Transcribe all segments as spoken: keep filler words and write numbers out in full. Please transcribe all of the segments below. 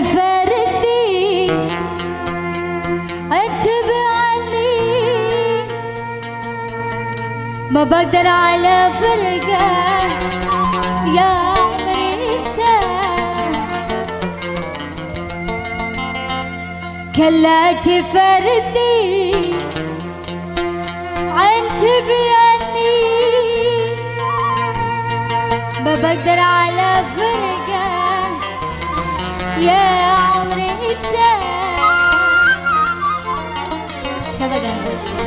تفردني انتبه عني، ما بقدر على فرقة يا عمري انت، كلا تفردني انتبه عني، ما بقدر على فرقة يا عمري انت. صدق النفس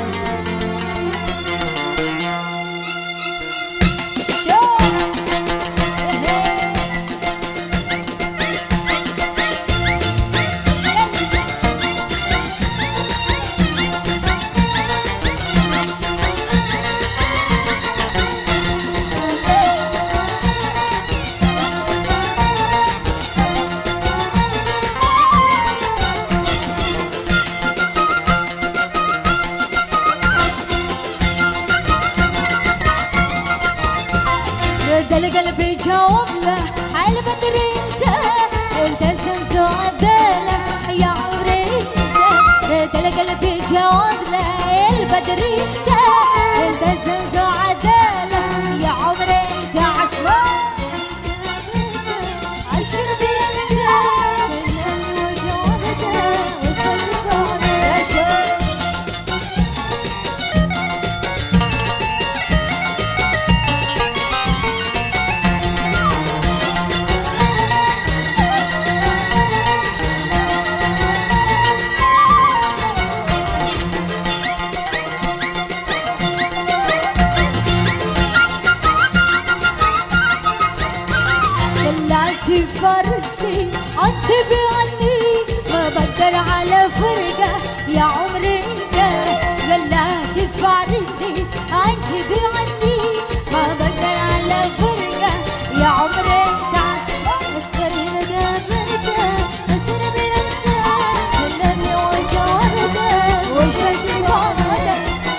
القلب يجاوب له على بدري انت، انت سنس وعدله يا عمري انت، القلب يجاوب له البدري انت، انت سنس وعدله يا عمري انت. عسوى عشر بينسان وجودته وصدقه يا شيخ. تفردني انتبه عني، ما بقدر على فرقة يا عمري انت، لا تفردني انتبه عني، ما بقدر على فرقة يا عمري انت. اصبر هنا فرقة اصير بنسان كلامي وجوده وشدي بعده.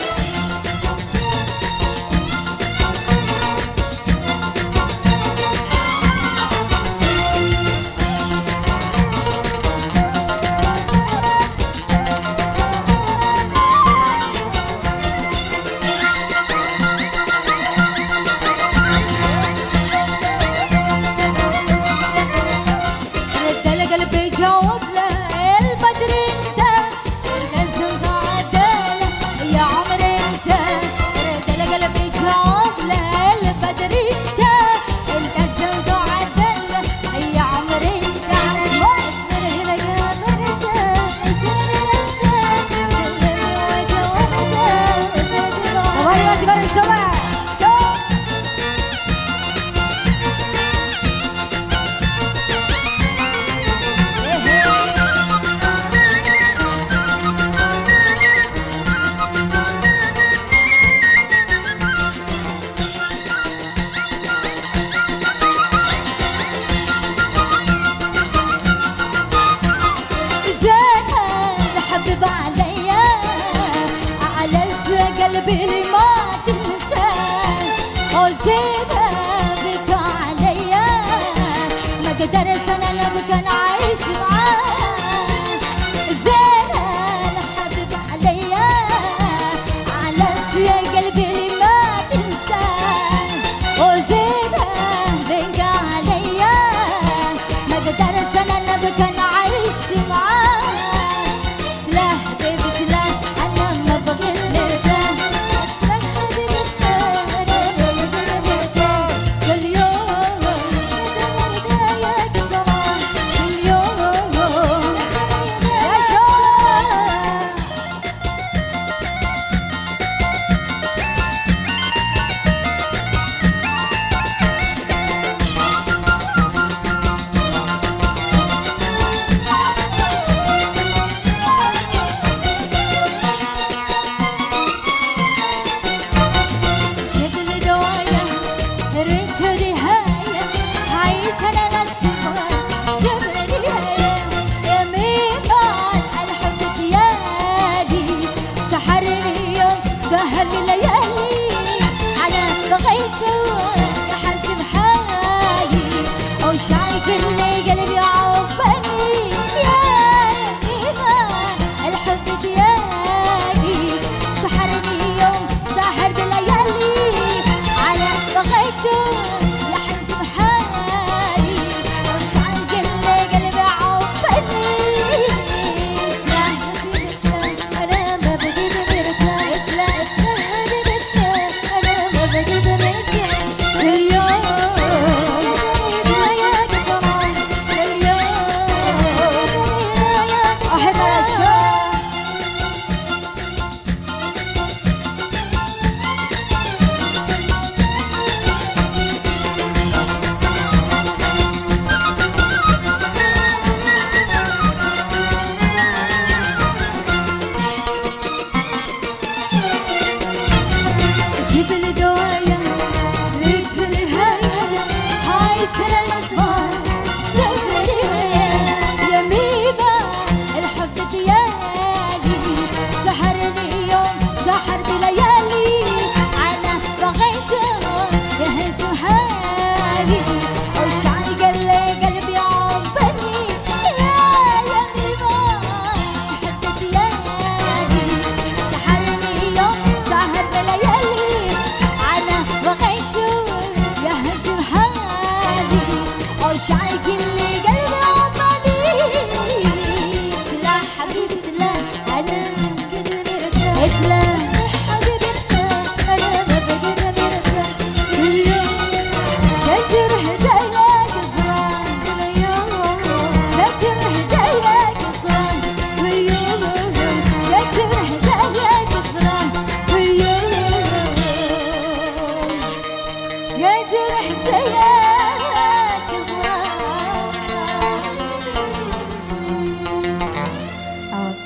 قلبي اللي ما تنسى وزينة بك عليا، ما قدر سنة نبقى نعيش معاه. زينة الحبيب عليا على يا قلبي اللي ما تنسى وزينة بك عليا، ما قدر سنة نبقى نعيش معاه. سلاح حبيبي سلاح أنا ما بغيت ننسى، كل يوم كل يوم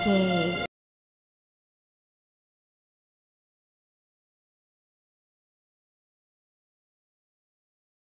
اوكي